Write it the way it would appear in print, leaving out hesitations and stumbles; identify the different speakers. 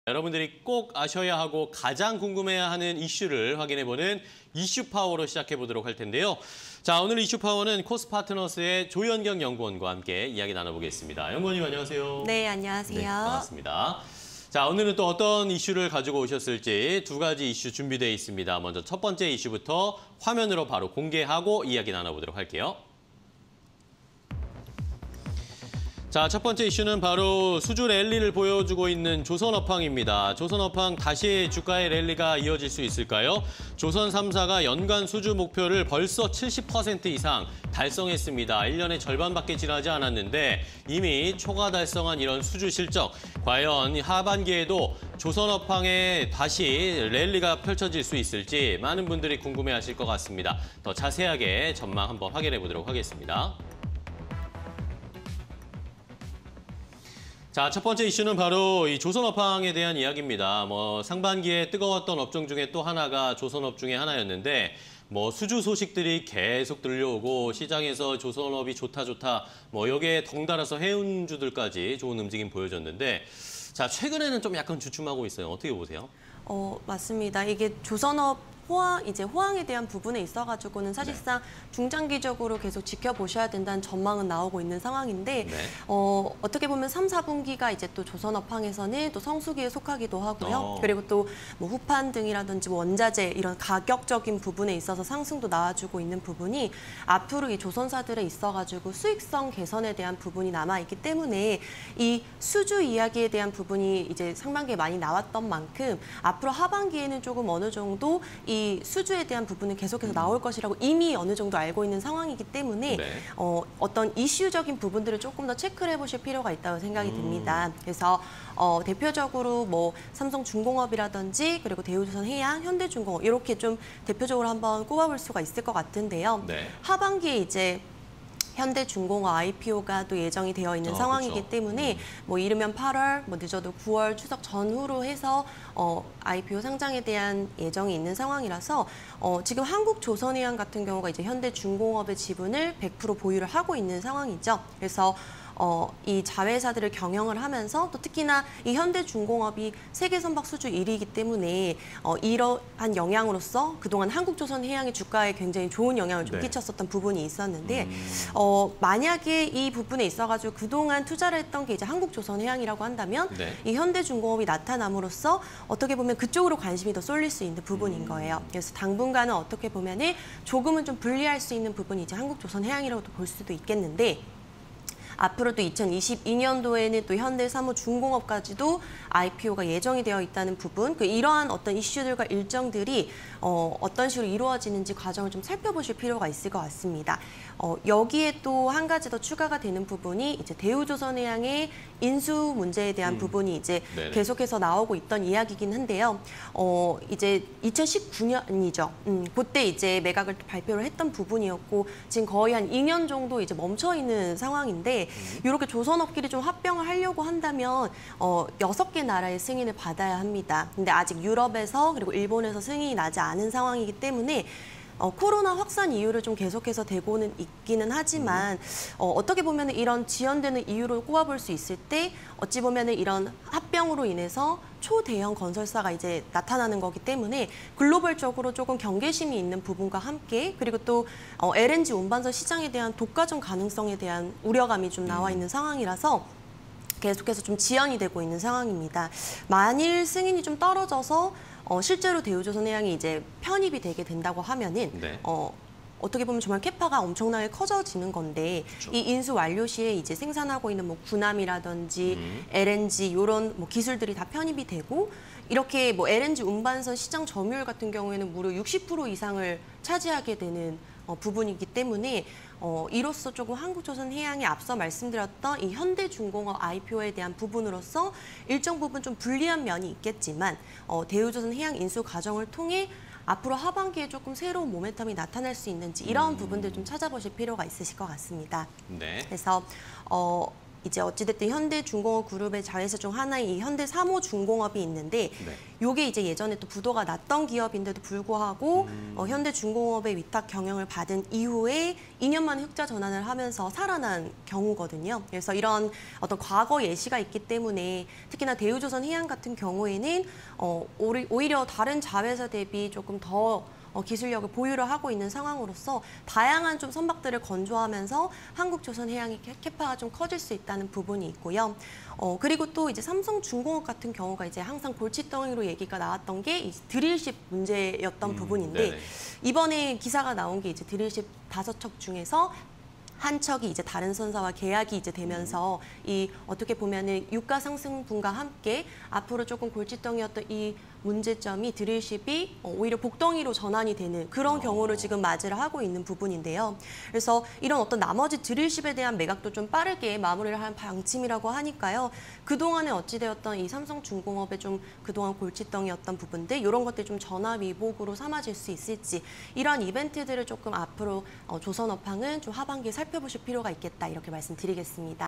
Speaker 1: 여러분들이 꼭 아셔야 하고 가장 궁금해야 하는 이슈를 확인해보는 이슈 파워로 시작해보도록 할 텐데요. 자, 오늘 이슈 파워는 코스파트너스의 조연경 연구원과 함께 이야기 나눠보겠습니다. 연구원님 안녕하세요.
Speaker 2: 네, 안녕하세요.
Speaker 1: 네, 반갑습니다. 자, 오늘은 또 어떤 이슈를 가지고 오셨을지 두 가지 이슈 준비되어 있습니다. 먼저 첫 번째 이슈부터 화면으로 바로 공개하고 이야기 나눠보도록 할게요. 자, 첫 번째 이슈는 바로 수주 랠리를 보여주고 있는 조선업황입니다. 조선업황 다시 주가의 랠리가 이어질 수 있을까요? 조선 3사가 연간 수주 목표를 벌써 70% 이상 달성했습니다. 1년의 절반밖에 지나지 않았는데 이미 초과 달성한 이런 수주 실적, 과연 하반기에도 조선업황에 다시 랠리가 펼쳐질 수 있을지 많은 분들이 궁금해하실 것 같습니다. 더 자세하게 전망 한번 확인해 보도록 하겠습니다. 자, 첫 번째 이슈는 바로 이 조선업황에 대한 이야기입니다. 상반기에 뜨거웠던 업종 중에 또 하나가 조선업 중에 하나였는데 수주 소식들이 계속 들려오고 시장에서 조선업이 좋다 여기에 덩달아서 해운주들까지 좋은 움직임 보여줬는데 자, 최근에는 좀 약간 주춤하고 있어요. 어떻게 보세요?
Speaker 2: 맞습니다. 이게 조선업 호황에 대한 부분에 있어가지고는 사실상 중장기적으로 계속 지켜보셔야 된다는 전망은 나오고 있는 상황인데 어떻게 보면 3, 4분기가 이제 또 조선업황에서는 또 성수기에 속하기도 하고요. 그리고 또 후판 등이라든지 원자재 이런 가격적인 부분에 있어서 상승도 나와주고 있는 부분이 앞으로 이 조선사들에 있어가지고 수익성 개선에 대한 부분이 남아있기 때문에 이 수주 이야기에 대한 부분이 이제 상반기에 많이 나왔던 만큼 앞으로 하반기에는 조금 어느 정도 이 수주에 대한 부분은 계속해서 나올 것이라고 이미 어느 정도 알고 있는 상황이기 때문에 어떤 이슈적인 부분들을 조금 더 체크를 해보실 필요가 있다고 생각이 듭니다. 그래서 대표적으로 삼성중공업이라든지 그리고 대우조선해양, 현대중공업 이렇게 좀 대표적으로 한번 꼽아볼 수가 있을 것 같은데요. 하반기에 이제 현대중공업 IPO가 또 예정이 되어 있는 상황이기 때문에 이르면 8월, 늦어도 9월 추석 전후로 해서 IPO 상장에 대한 예정이 있는 상황이라서 지금 한국조선해양 같은 경우가 이제 현대중공업의 지분을 100% 보유를 하고 있는 상황이죠. 그래서 이 자회사들을 경영을 하면서 또 특히나 이 현대중공업이 세계 선박 수주 1위이기 때문에 이러한 영향으로서 그동안 한국조선해양의 주가에 굉장히 좋은 영향을 좀 끼쳤었던 부분이 있었는데 만약에 이 부분에 있어가지고 그동안 투자를 했던 게 이제 한국조선해양이라고 한다면 이 현대중공업이 나타남으로써 어떻게 보면 그쪽으로 관심이 더 쏠릴 수 있는 부분인 거예요. 그래서 당분간은 어떻게 보면은 조금은 좀 분리할 수 있는 부분이 이제 한국조선해양이라고도 볼 수도 있겠는데 앞으로도 2022년도에는 또 현대사무중공업까지도 IPO가 예정이 되어 있다는 부분, 이러한 어떤 이슈들과 일정들이 어떤 식으로 이루어지는지 과정을 좀 살펴보실 필요가 있을 것 같습니다. 여기에 또 한 가지 더 추가가 되는 부분이 이제 대우조선해양의 인수 문제에 대한 부분이 이제 계속해서 나오고 있던 이야기긴 한데요. 이제 2019년이죠. 그때 이제 매각을 발표를 했던 부분이었고 지금 거의 한 2년 정도 이제 멈춰 있는 상황인데 이렇게 조선업끼리 좀 합병을 하려고 한다면 6개 나라의 승인을 받아야 합니다. 근데 아직 유럽에서 그리고 일본에서 승인이 나지 않은 상황이기 때문에 코로나 확산 이유를 좀 계속해서 대고는 있기는 하지만 어떻게 보면 이런 지연되는 이유를 꼽아볼 수 있을 때 어찌 보면 이런 합병으로 인해서 초대형 건설사가 이제 나타나는 거기 때문에 글로벌적으로 조금 경계심이 있는 부분과 함께 그리고 또 LNG 운반선 시장에 대한 독과점 가능성에 대한 우려감이 좀 나와 있는 상황이라서 계속해서 좀 지연이 되고 있는 상황입니다. 만일 승인이 좀 떨어져서 실제로 대우조선해양이 이제 편입이 되게 된다고 하면은 어떻게 보면 정말 캐파가 엄청나게 커져지는 건데 이 인수 완료 시에 이제 생산하고 있는 군함이라든지 LNG 이런 기술들이 다 편입이 되고 이렇게 LNG 운반선 시장 점유율 같은 경우에는 무려 60% 이상을 차지하게 되는 부분이기 때문에 이로써 조금 한국조선해양이 앞서 말씀드렸던 이 현대중공업 IPO에 대한 부분으로서 일정 부분 좀 불리한 면이 있겠지만 대우조선해양 인수 과정을 통해 앞으로 하반기에 조금 새로운 모멘텀이 나타날 수 있는지 이런 부분들 좀 찾아보실 필요가 있으실 것 같습니다. 그래서 이제 어찌됐든 현대중공업 그룹의 자회사 중 하나인 이 현대사모중공업이 있는데 요게 이제 예전에 또 부도가 났던 기업인데도 불구하고 현대중공업의 위탁 경영을 받은 이후에 2년 만에 흑자 전환을 하면서 살아난 경우거든요. 그래서 이런 어떤 과거 예시가 있기 때문에 특히나 대우조선해양 같은 경우에는 오히려 다른 자회사 대비 조금 더 기술력을 보유를 하고 있는 상황으로서 다양한 좀 선박들을 건조하면서 한국조선해양의 캐파가 좀 커질 수 있다는 부분이 있고요. 그리고 또 이제 삼성중공업 같은 경우가 이제 항상 골칫덩이로 얘기가 나왔던 게 이 드릴십 문제였던 부분인데
Speaker 1: 네네.
Speaker 2: 이번에 기사가 나온 게 이제 드릴십 5척 중에서 한 척이 이제 다른 선사와 계약이 이제 되면서 이 어떻게 보면은 유가 상승분과 함께 앞으로 조금 골칫덩이였던 이 문제점이 드릴십이 오히려 복덩이로 전환이 되는 그런 경우를 지금 맞이를 하고 있는 부분인데요. 그래서 이런 어떤 나머지 드릴십에 대한 매각도 좀 빠르게 마무리를 한 방침이라고 하니까요. 그동안에 어찌되었던 이 삼성중공업의 좀 그동안 골칫덩이였던 부분들 이런 것들 좀 전화위복으로 삼아질 수 있을지 이런 이벤트들을 조금 앞으로 조선업황은 좀 하반기에 살펴보실 필요가 있겠다 이렇게 말씀드리겠습니다.